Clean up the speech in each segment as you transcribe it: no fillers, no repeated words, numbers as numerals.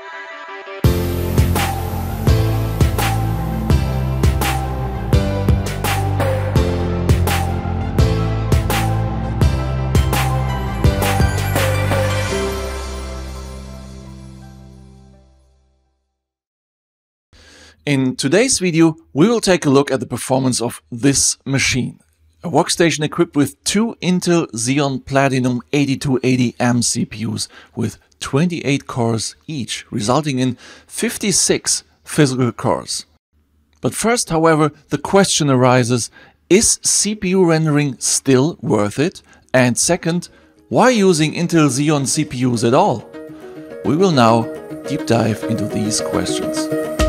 In today's video, we will take a look at the performance of this machine. A workstation equipped with two Intel Xeon Platinum 8280M CPUs with 28 cores each, resulting in 56 physical cores. But first, however, the question arises, is CPU rendering still worth it? And second, why using Intel Xeon CPUs at all? We will now deep dive into these questions.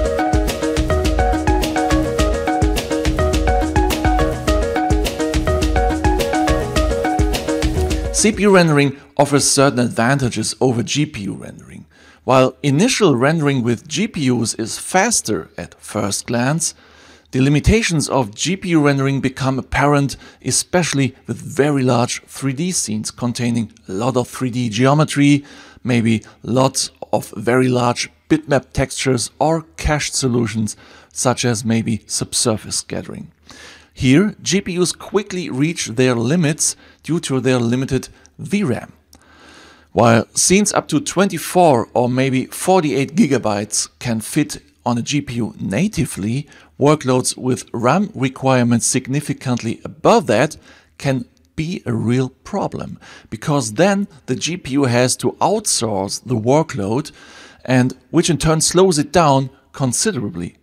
CPU rendering offers certain advantages over GPU rendering. While initial rendering with GPUs is faster at first glance, the limitations of GPU rendering become apparent, especially with very large 3D scenes containing a lot of 3D geometry, maybe lots of very large bitmap textures or cached solutions, such as maybe subsurface scattering. Here, GPUs quickly reach their limits due to their limited VRAM. While scenes up to 24 or maybe 48 gigabytes can fit on a GPU natively, workloads with RAM requirements significantly above that can be a real problem, because then the GPU has to outsource the workload, and which in turn slows it down considerably.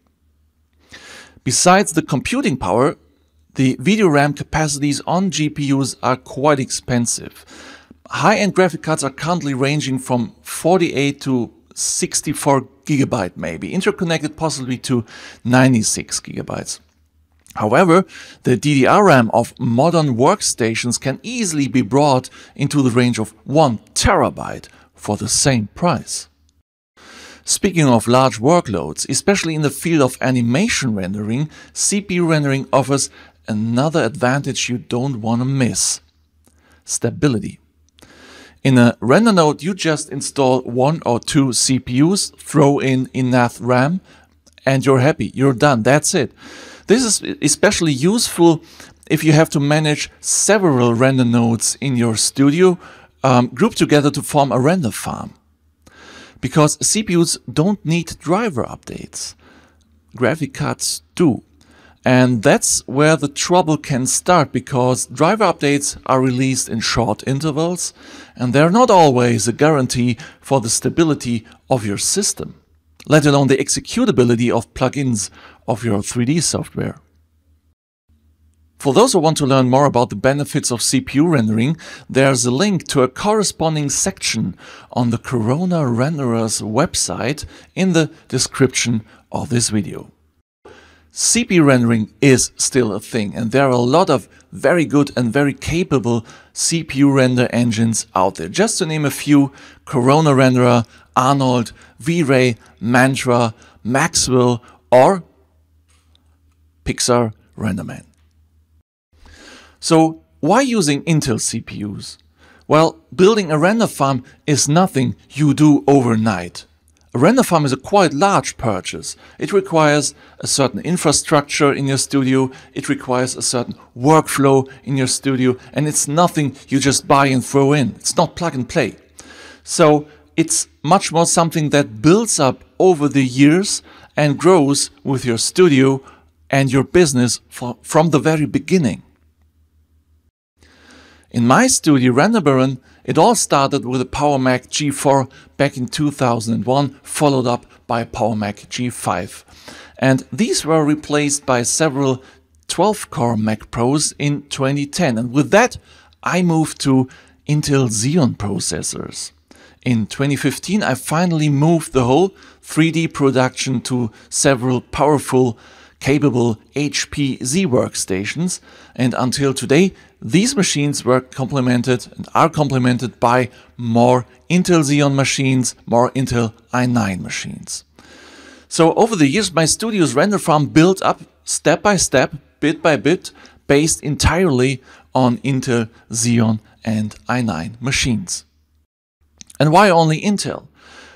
Besides the computing power, the video RAM capacities on GPUs are quite expensive. High-end graphic cards are currently ranging from 48 to 64 gigabyte maybe, interconnected possibly to 96 gigabytes. However, the DDR-RAM of modern workstations can easily be brought into the range of 1 terabyte for the same price. Speaking of large workloads, especially in the field of animation rendering, CPU rendering offers another advantage you don't want to miss: stability. In a render node, you just install 1 or 2 CPUs, throw in enough RAM, and you're happy, you're done, that's it. This is especially useful if you have to manage several render nodes in your studio, grouped together to form a render farm. Because CPUs don't need driver updates. Graphic cards do. And that's where the trouble can start, because driver updates are released in short intervals, and they're not always a guarantee for the stability of your system, let alone the executability of plugins of your 3D software. For those who want to learn more about the benefits of CPU rendering, there's a link to a corresponding section on the Corona Renderer's website in the description of this video. CPU rendering is still a thing, and there are a lot of very good and very capable CPU render engines out there. Just to name a few: Corona Renderer, Arnold, V-Ray, Mantra, Maxwell, or Pixar RenderMan. So why using Intel CPUs? Well, building a render farm is nothing you do overnight. A render farm is a quite large purchase. It requires a certain infrastructure in your studio, it requires a certain workflow in your studio, and it's nothing you just buy and throw in. It's not plug and play. So it's much more something that builds up over the years and grows with your studio and your business from the very beginning. In my studio, renderbaron, it all started with a PowerMac G4 back in 2001, followed up by a PowerMac G5. And these were replaced by several 12-core Mac Pros in 2010. And with that, I moved to Intel Xeon processors. In 2015, I finally moved the whole 3D production to several powerful, capable HP Z workstations, and until today, these machines were complemented and are complemented by more Intel Xeon machines, more Intel i9 machines. So over the years, my studio's render farm built up step by step, bit by bit, based entirely on Intel Xeon and i9 machines. And why only Intel?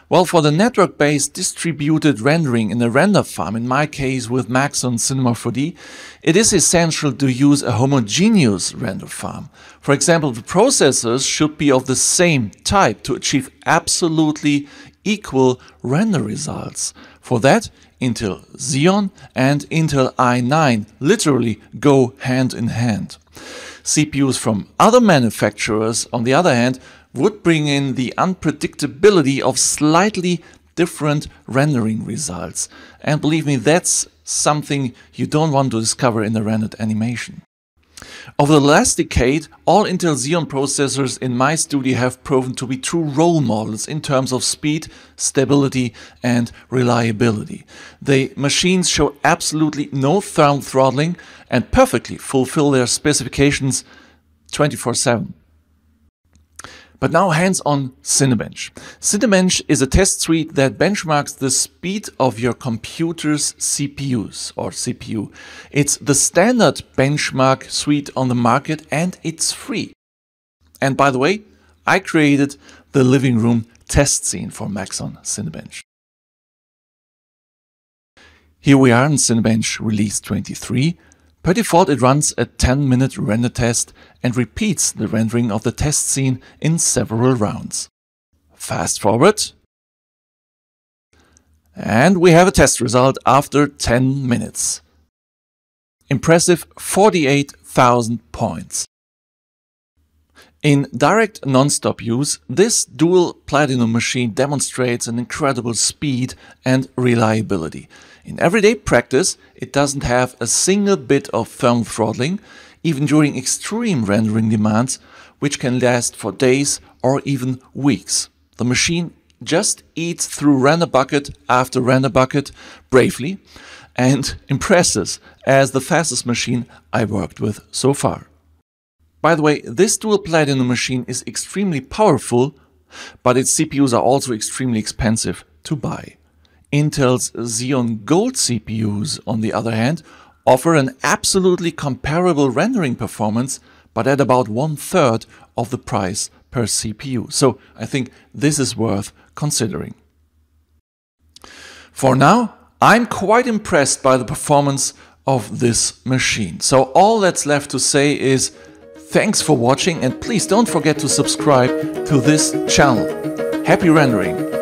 Well, for the network-based distributed rendering in a render farm, in my case with Maxon Cinema 4D, it is essential to use a homogeneous render farm. For example, the processors should be of the same type to achieve absolutely equal render results. For that, Intel Xeon and Intel i9 literally go hand in hand. CPUs from other manufacturers, on the other hand, would bring in the unpredictability of slightly different rendering results. And believe me, that's something you don't want to discover in a rendered animation. Over the last decade, all Intel Xeon processors in my studio have proven to be true role models in terms of speed, stability and reliability. The machines show absolutely no thermal throttling and perfectly fulfill their specifications 24/7. But now hands on Cinebench. Cinebench is a test suite that benchmarks the speed of your computer's CPUs or CPU. It's the standard benchmark suite on the market and it's free. And by the way, I created the living room test scene for Maxon Cinebench. Here we are in Cinebench release 23. Per default, it runs a 10-minute render test and repeats the rendering of the test scene in several rounds. Fast forward. And we have a test result after 10 minutes. Impressive 48,000 points. In direct non-stop use, this dual Platinum machine demonstrates an incredible speed and reliability. In everyday practice, it doesn't have a single bit of thermal throttling, even during extreme rendering demands, which can last for days or even weeks. The machine just eats through render bucket after render bucket bravely and impresses as the fastest machine I worked with so far. By the way, this dual Platinum machine is extremely powerful, but its CPUs are also extremely expensive to buy. Intel's Xeon Gold CPUs, on the other hand, offer an absolutely comparable rendering performance, but at about 1/3 of the price per CPU. So I think this is worth considering. For now, I'm quite impressed by the performance of this machine. So all that's left to say is thanks for watching and please don't forget to subscribe to this channel. Happy rendering!